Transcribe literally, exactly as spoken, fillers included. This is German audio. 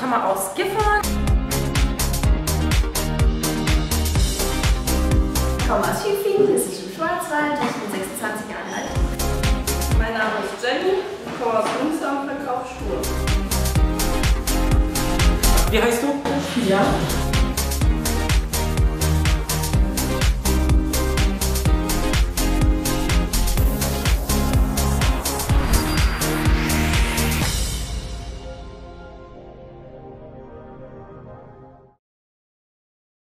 komme aus Gifhorn. Ich komme aus Hüfingen, das ist im Schwarzwald, ich bin sechsundzwanzig Jahre alt. Mein Name ist Jenny, ich komme aus Münster und verkaufe Schuhe. Wie heißt du? Ja.